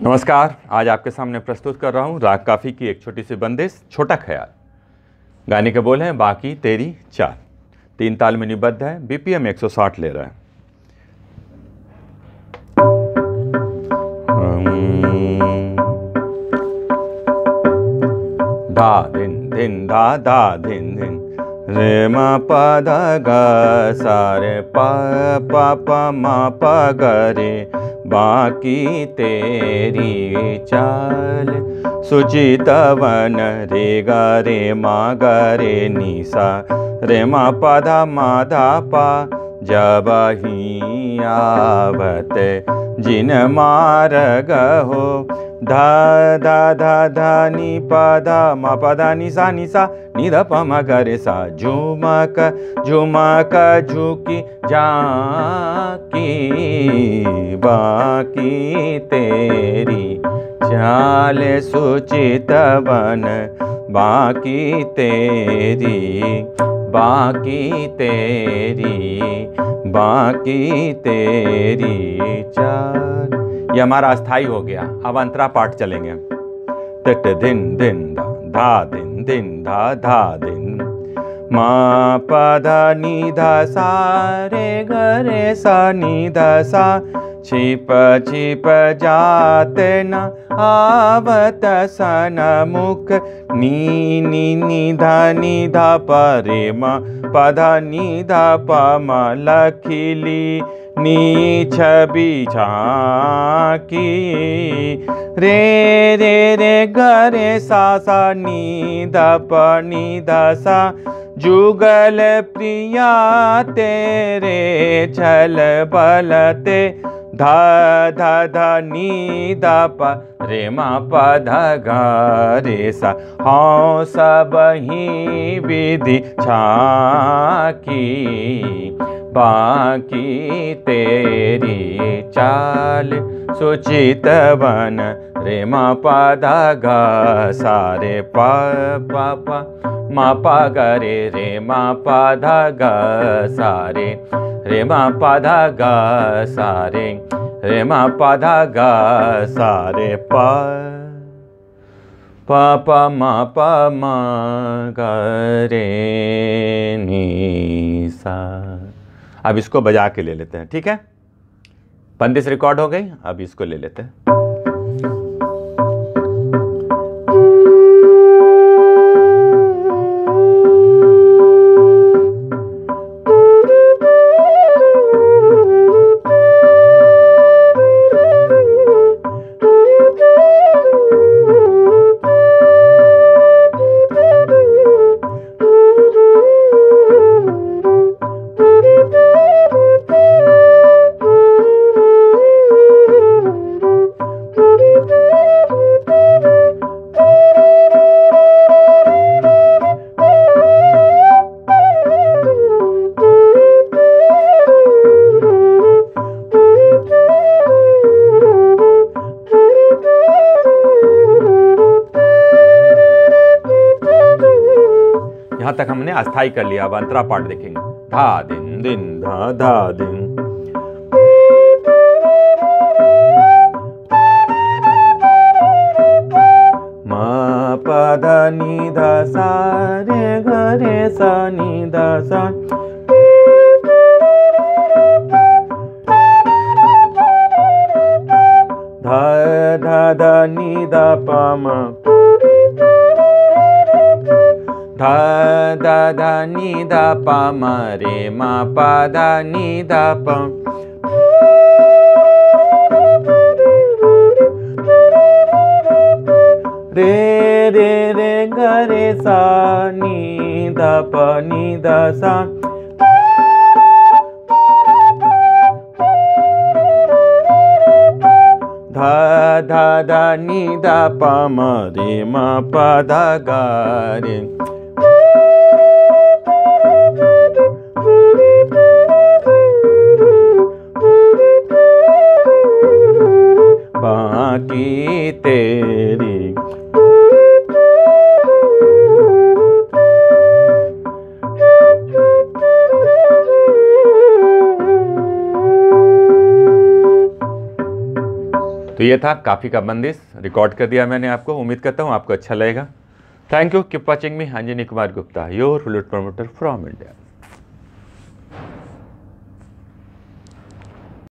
नमस्कार। आज आपके सामने प्रस्तुत कर रहा हूँ राग काफ़ी की एक छोटी सी बंदिश, छोटा ख्याल। गाने के बोल हैं बाकी तेरी चाल। 3 ताल में निबद्ध है, बीपीएम 160 ले रहा है। धा धिन धिन धा धिन धिन रे मा पा धा गा सा रे पा पा पा मा पा गा रे बाकी तेरी चाल। सुचित वन रे गा रे मा गा रे नी सा रे मा पा धा पा जब ही आवत जिन मार्ग हो। धा धा धा धा नी पा धा मा पा धा नी सा नी धा पा मा गा रे सा। झुमक झुमक झुकी झांकी बाकी तेरी चाल। सुचित वन बाकी तेरी चाल। ये हमारा अस्थाई हो गया। अब अंतरा पाठ चलेंगे। तिट धिन धिन धा धिन धिन धा धिन मा पा धा नी धा सा रे ग रे सा नी धा सा। छिप छिप जात न आवत सन मुख नी नी धा पा रे मा पा धा नी धा पा मा लखिली नी छवि झांकी रे ग रे सा नी धा सा। जुगल प्रिया तेरे छल बलते धा नी धा पा रे मा पा धा गा रे सा। हाँ सब ही विधि झांकी बाकी तेरी चाल। सुचित वन रे मा पा धा गा सा रे पा पा पा मा पा गा रे मा पा धा गा सा रे मा पा धा गा सा रे मा पा धा गा सा रे पा पा मा गा रे नी सा। अब इसको बजा के ले लेते हैं, ठीक है। बंदिश रिकॉर्ड हो गई, अब इसको ले लेते हैं। यहाँ तक हमने अस्थाई कर लिया। अब अंतरा पाठ देखेंगे। धा दिन दिन धा दिन मा पा धा नी धा सा रे ग रे सा नी धा सा। धा नी धा पा मा धा नी धा पा मा रे मा पा धा नी धा पा। रे ग रे सा नी धा पा नी धा सा। धा नी धा पा मा रे मा पा धा गा रे। बाकी तेरी तो ये था काफ़ी का बंदिश, रिकॉर्ड कर दिया मैंने आपको, उम्मीद करता हूँ आपको अच्छा लगेगा। Thank you, keep watching me, Anjani Kumar Gupta, your flute promoter from India.